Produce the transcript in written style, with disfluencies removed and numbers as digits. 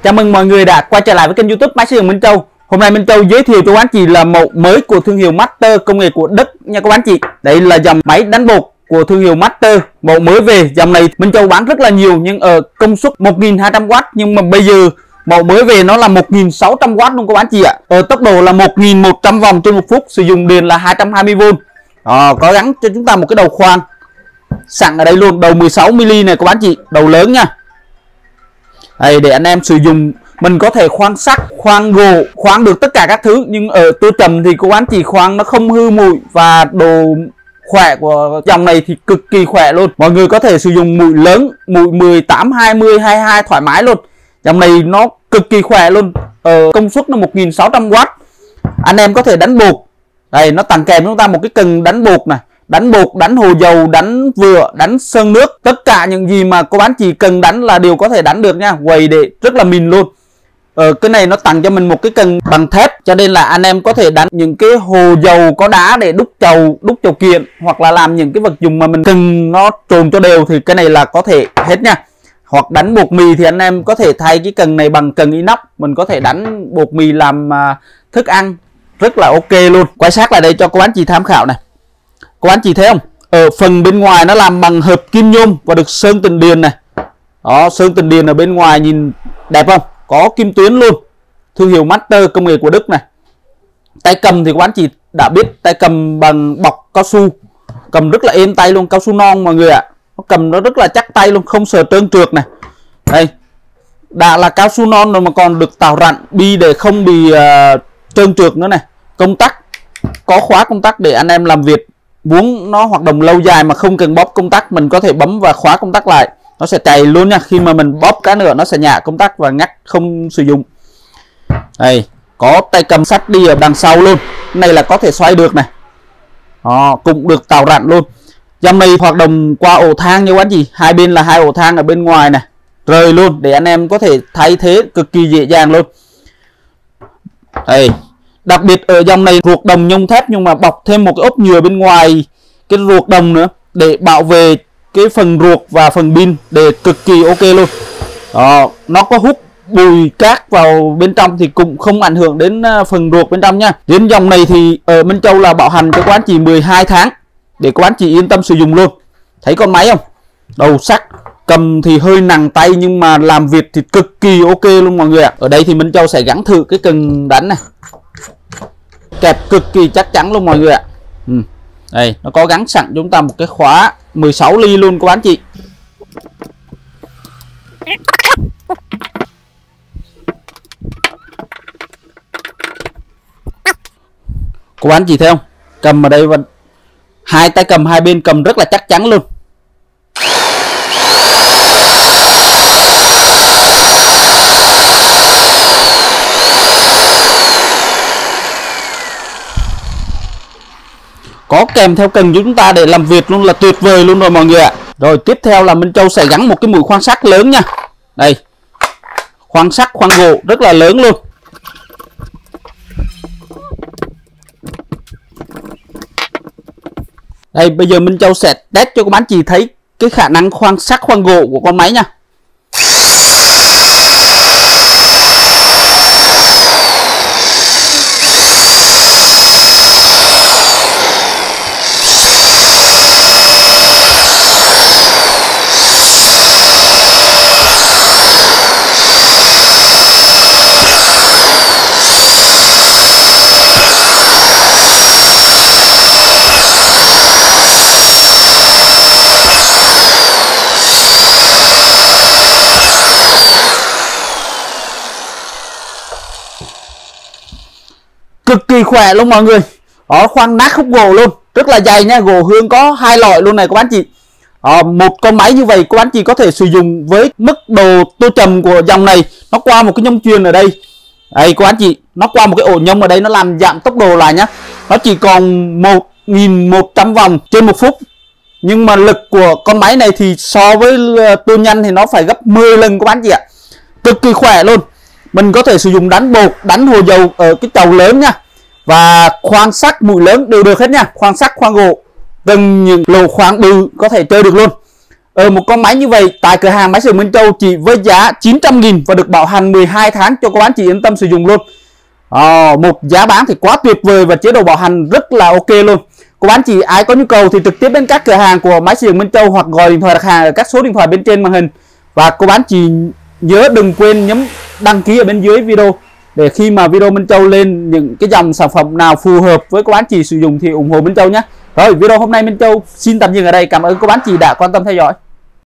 Chào mừng mọi người đã quay trở lại với kênh YouTube Máy Sử dụng Minh Châu. Hôm nay Minh Châu giới thiệu cho các anh chị là mẫu mới của thương hiệu Master công nghệ của Đức nha các anh chị. Đây là dòng máy đánh bột của thương hiệu Master, mẫu mới về. Dòng này Minh Châu bán rất là nhiều nhưng ở công suất 1200W, nhưng mà bây giờ mẫu mới về nó là 1600W luôn các anh chị ạ. Ở tốc độ là 1100 vòng trên một phút, sử dụng điện là 220V. Có gắn cho chúng ta một cái đầu khoan sẵn ở đây luôn, đầu 16mm này các anh chị, đầu lớn nha. Đây, để anh em sử dụng, mình có thể khoan sắt, khoan gỗ, khoan được tất cả các thứ. Nhưng ở tua trầm thì cô anh chị khoan nó không hư mùi, và độ khỏe của dòng này thì cực kỳ khỏe luôn. Mọi người có thể sử dụng mùi lớn, mùi 18, 20, 22 thoải mái luôn. Dòng này nó cực kỳ khỏe luôn. Công suất nó 1600W. Anh em có thể đánh bột. Đây, nó tặng kèm chúng ta một cái cần đánh bột này, đánh bột, đánh hồ dầu, đánh vựa, đánh sơn nước. Tất cả những gì mà cô bác chỉ cần đánh là đều có thể đánh được nha. Quầy để rất là mịn luôn. Cái này nó tặng cho mình một cái cần bằng thép, cho nên là anh em có thể đánh những cái hồ dầu có đá để đúc chầu kiện, hoặc là làm những cái vật dụng mà mình cần nó trồn cho đều thì cái này là có thể hết nha. Hoặc đánh bột mì thì anh em có thể thay cái cần này bằng cần inox, mình có thể đánh bột mì làm thức ăn rất là ok luôn. Quay sát lại đây cho cô anh chị tham khảo này. Cô anh chị thấy không? Ở phần bên ngoài nó làm bằng hợp kim nhôm và được sơn tĩnh điện này. Đó, sơn tĩnh điện ở bên ngoài nhìn đẹp không? Có kim tuyến luôn. Thương hiệu Master công nghệ của Đức này. Tay cầm thì cô anh chị đã biết, tay cầm bằng bọc cao su, cầm rất là êm tay luôn, cao su non mọi người ạ. Nó cầm nó rất là chắc tay luôn, không sợ trơn trượt này. Đây, đã là cao su non rồi mà còn được tạo rặn bi để không bị trơn trượt nữa này. Công tắc, có khóa công tắc để anh em làm việc muốn nó hoạt động lâu dài mà không cần bóp công tắc, mình có thể bấm và khóa công tắc lại, nó sẽ chạy luôn nha. Khi mà mình bóp cái nữa nó sẽ nhả công tắc và ngắt không sử dụng. Đây, có tay cầm sắt đi ở đằng sau luôn. Cái này là có thể xoay được này. Cũng được tạo rặn luôn. Dòng này hoạt động qua ổ thang như anh chị, hai bên là hai ổ thang ở bên ngoài này, rời luôn để anh em có thể thay thế cực kỳ dễ dàng luôn. Đây, đặc biệt ở dòng này ruột đồng nhông thép nhưng mà bọc thêm một cái ốp nhựa bên ngoài cái ruột đồng nữa để bảo vệ cái phần ruột và phần pin, để cực kỳ ok luôn. Nó có hút bụi cát vào bên trong thì cũng không ảnh hưởng đến phần ruột bên trong nha. Đến dòng này thì ở Minh Châu là bảo hành cho các anh chị 12 tháng để các anh chị yên tâm sử dụng luôn. Thấy con máy không? Đầu sắt, cầm thì hơi nặng tay nhưng mà làm việc thì cực kỳ ok luôn mọi người ạ. Ở đây thì Minh Châu sẽ gắn thử cái cần đánh này, kẹp cực kỳ chắc chắn luôn mọi người ạ. Đây, nó có gắn sẵn chúng ta một cái khóa 16 ly luôn các anh chị. Các anh chị thấy không? Cầm ở đây và hai tay cầm hai bên cầm rất là chắc chắn luôn. Có kèm theo cần chúng ta để làm việc luôn là tuyệt vời luôn rồi mọi người ạ. Rồi tiếp theo là Minh Châu sẽ gắn một cái mũi khoan sắt lớn nha. Đây, khoan sắt, khoan gỗ rất là lớn luôn. Đây, bây giờ Minh Châu sẽ test cho các bạn chị thấy cái khả năng khoan sắt, khoan gỗ của con máy nha. Cực kỳ khỏe luôn mọi người. Khoan nát khúc gỗ luôn, rất là dày nha. Gỗ hương có 2 loại luôn này các anh chị. Một con máy như vậy các anh chị có thể sử dụng với mức độ tô trầm của dòng này. Nó qua một cái nhông chuyền ở đây. Đây các anh chị, nó qua một cái ổ nhông ở đây, nó làm giảm tốc độ lại nhá. Nó chỉ còn 1100 vòng trên một phút. Nhưng mà lực của con máy này thì so với tô nhanh thì nó phải gấp 10 lần các anh chị ạ. Cực kỳ khỏe luôn. Mình có thể sử dụng đánh bột, đánh hồ dầu ở cái chậu lớn nha. Và khoan sắt mũi lớn đều được hết nha. Khoan sắt, khoan gỗ, từng những lỗ khoan bự có thể chơi được luôn. một con máy như vậy tại cửa hàng máy sưởi Minh Châu chỉ với giá 900.000 và được bảo hành 12 tháng cho các bạn chị yên tâm sử dụng luôn. Một giá bán thì quá tuyệt vời và chế độ bảo hành rất là ok luôn. Các bạn chị ai có nhu cầu thì trực tiếp đến các cửa hàng của máy sưởi Minh Châu hoặc gọi điện thoại đặt hàng ở các số điện thoại bên trên màn hình. Và các bạn chị nhớ đừng quên nhấn đăng ký ở bên dưới video để khi mà video Minh Châu lên những cái dòng sản phẩm nào phù hợp với các bạn chị sử dụng thì ủng hộ Minh Châu nhé. Rồi video hôm nay Minh Châu xin tạm dừng ở đây. Cảm ơn các bạn chị đã quan tâm theo dõi.